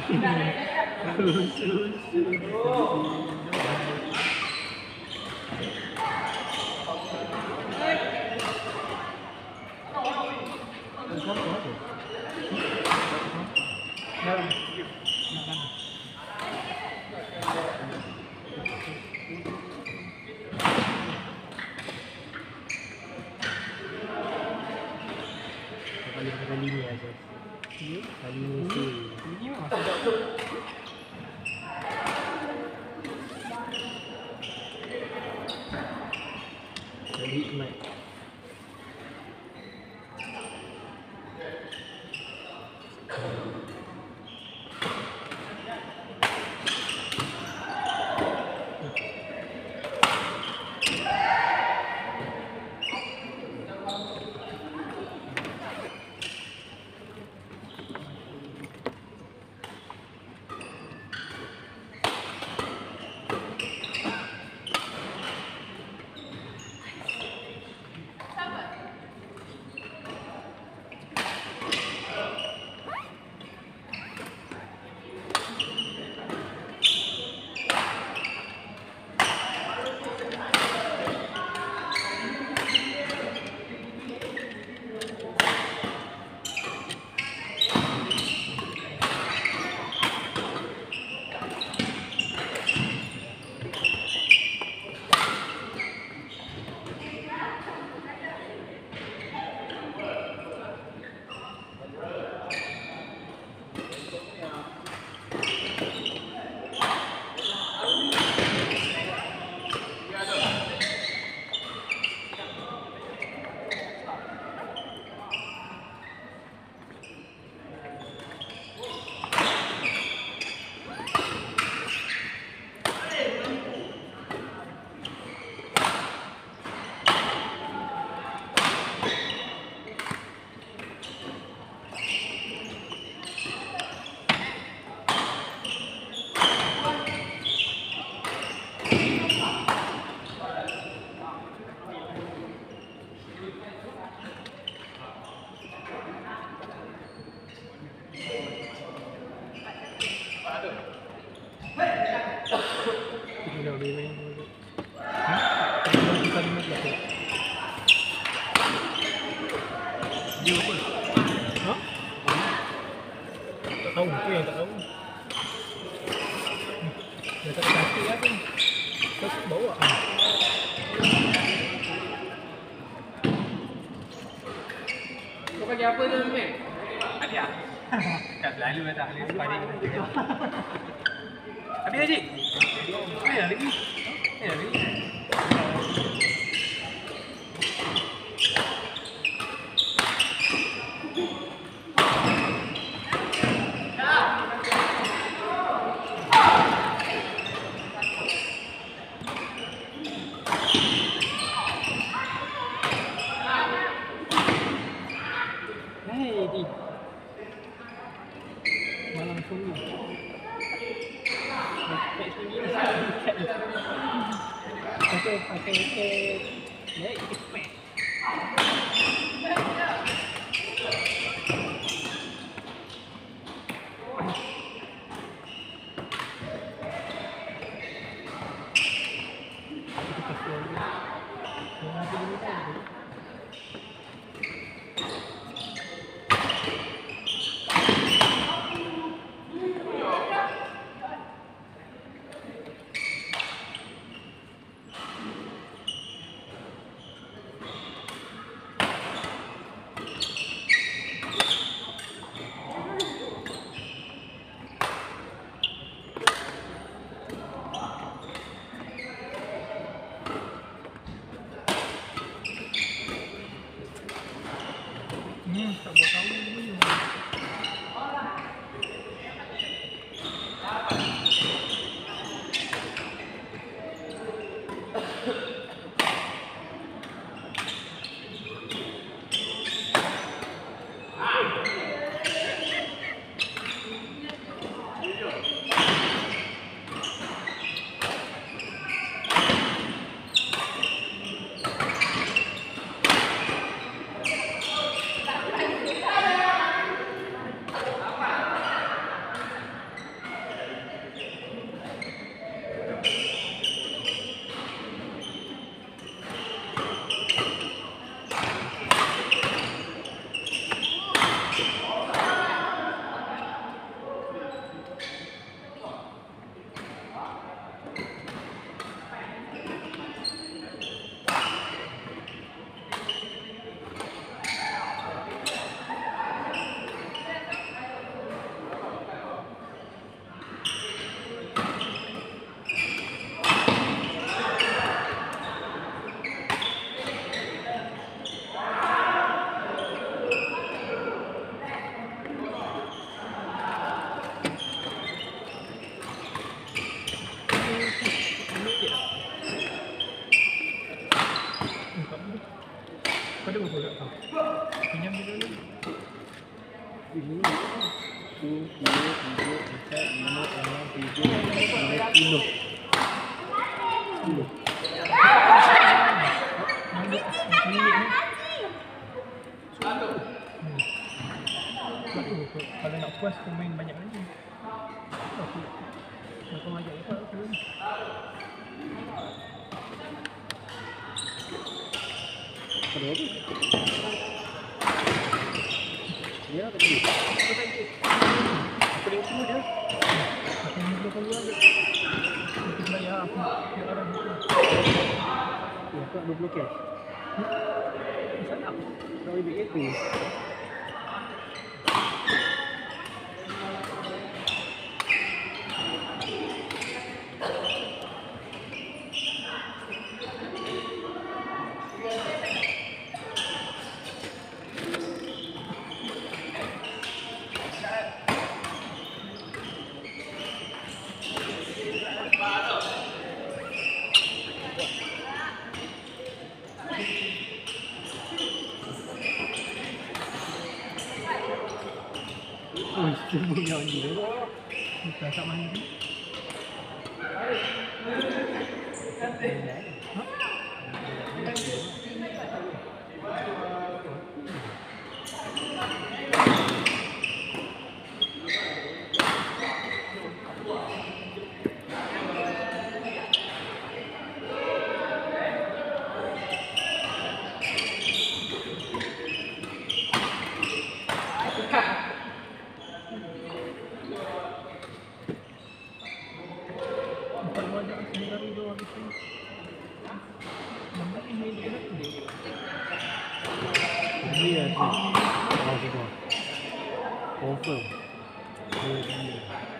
Kali ni aja. Kali ni sih. Ini masuk tak? Kali mai. Tahu tu yang tak tahu. Dia tak kaki lah tu. Terus bawa. Kau bagi apa tu Mek? Ada ah? Tak selalu lah tak boleh sepadik. Habis adik? Ada lagi? Ada lagi? Malang sungguh. Pakai naik cepet. Tak buat tahu ni. Kau ada berapa kat kau? Pinjam dia dulu. Ini 1, 2, 3, 4, 5, 6, 7, 8, 9, 10. 10. Kalau nak puas kau main banyak lagi. Kau ajak lepas aku ni. Ada apa? Dia apa tadi? Aku tengok semua dia. Aku ni belum keluar je. Aku bayar aku. Dia orang itu. Ya, kau 20 cash. Asal nak? Kau ambil kereta. Oh, semua yang dia. Kita tak main ni. Dia sih. Oh, semua. Confirm. Dia.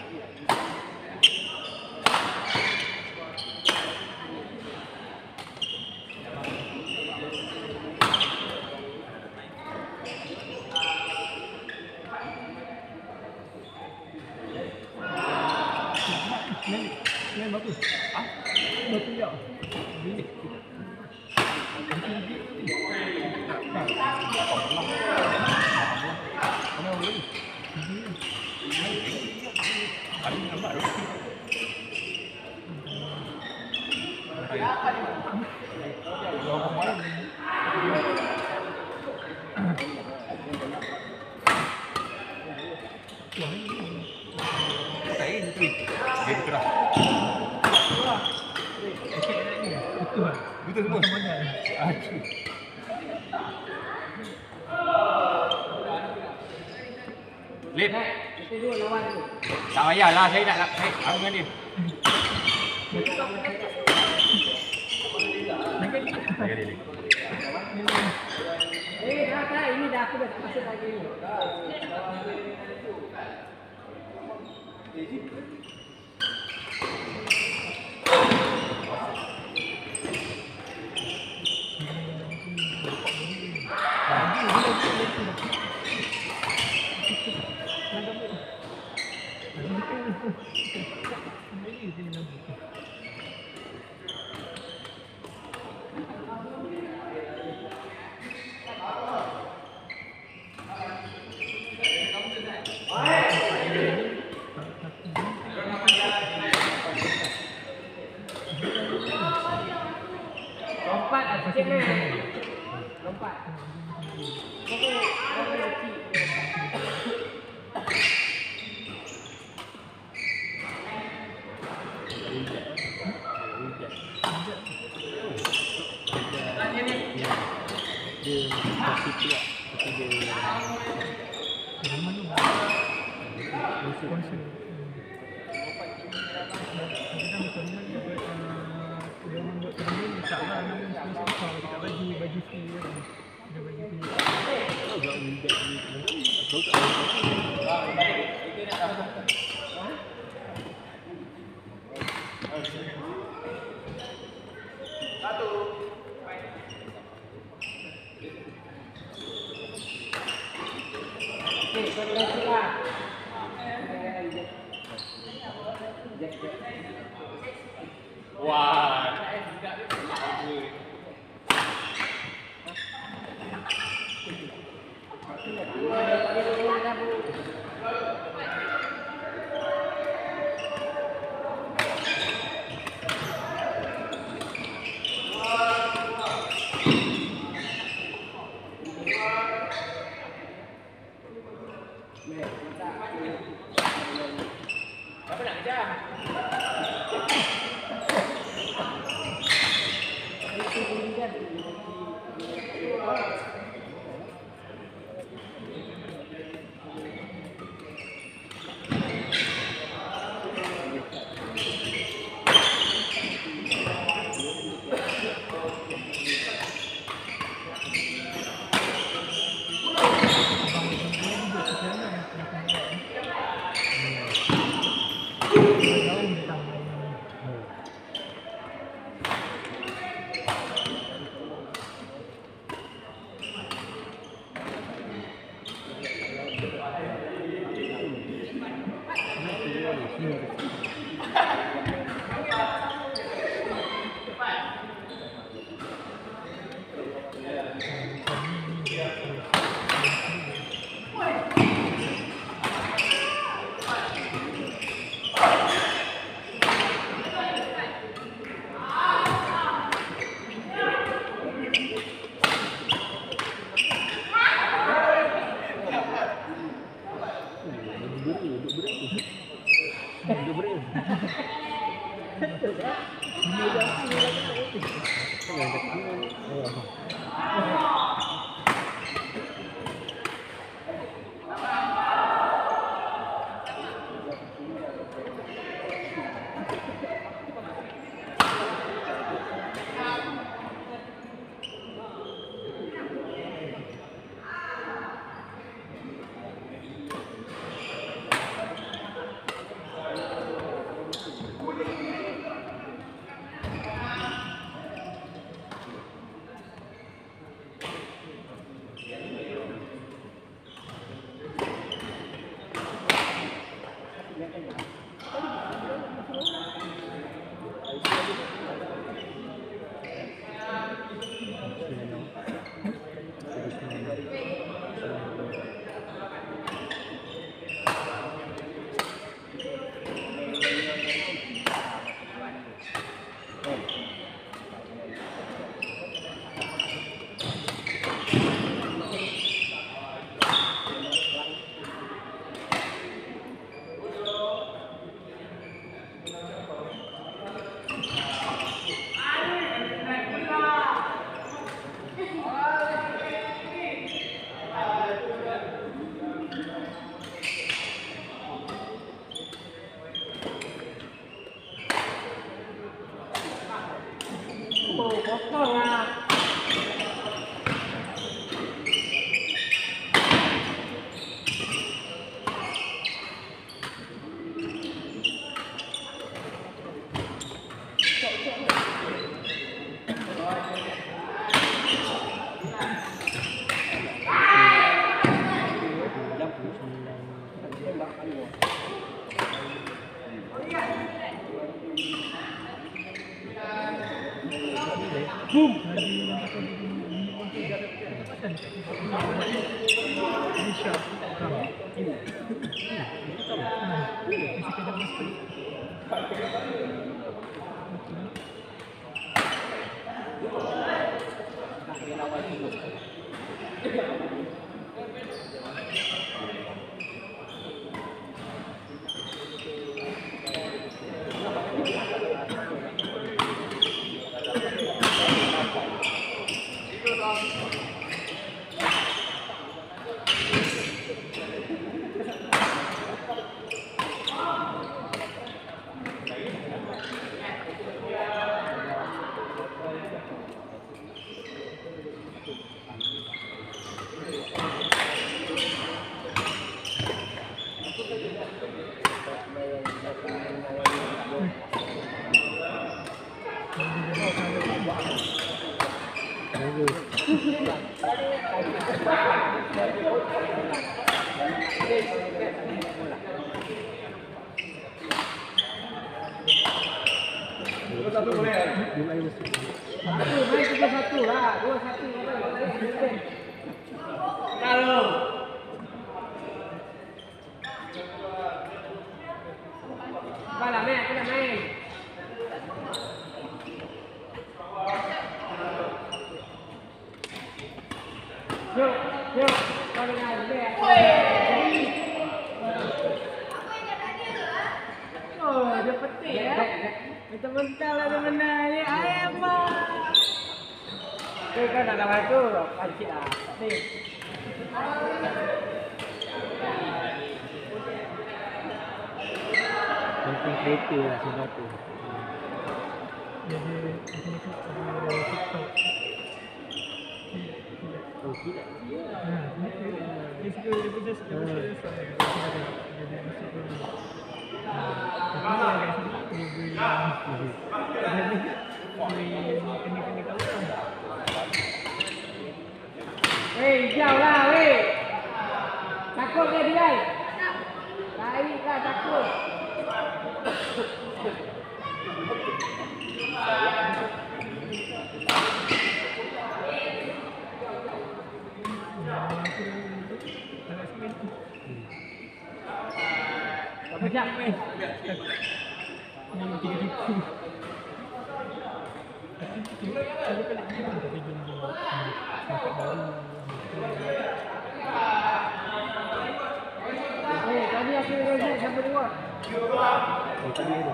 Main bagus. Ah, bagus ya. Betul semua. Lip. Tak payahlah, saya nak apa dengan dia. Dah, ini dah aku dah masuk lagi. Lompat lah, cek ni. Lompat. Kau kecil. Dia pasti pula. Tapi dia Sponsor. Kita betul ni dia buat dia orang buat terus taklah nama sponsor kau dekat baju free dia. Dia bagi free. agak mudah ni. Tahu tak? Wah. Berapa nak kejar? Satu lah, 2-1. Yuk, yuk. Kalau dengan dia. Oh, dia petik ya. Mentah-mentah lah dia menang ni. Ayam bang. Tu kan nak lawan tu, pancit lah. Ni. Content creator lah sebab tu. Jadi TikTok. Oh, tidak. Dia suka dia pun just dia jadi masuk dulu. Kena kawan. Weh, jauh lah weh. Takut ke dia? Lari lah takut. Apa jap weh? Ni tiga tipu. Tapi pelik juga tapi gini. Nampak baru. Weh, tadi aku reject siapa dua? Oh, tadi ada.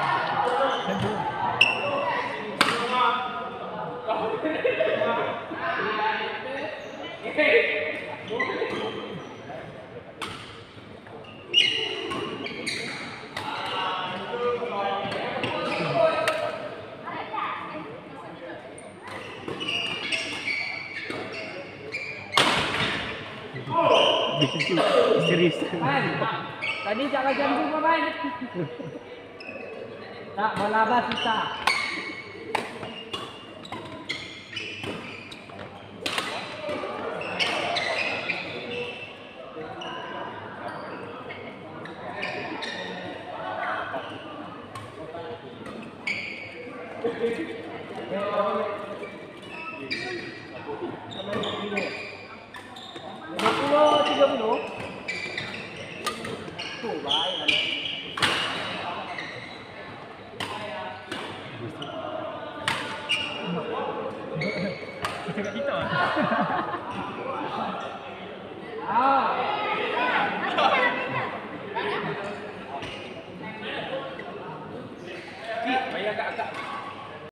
Serius. Tadi tak macam tu apa main? Tak, bola abas susah. Kita kat TikTok. Ah.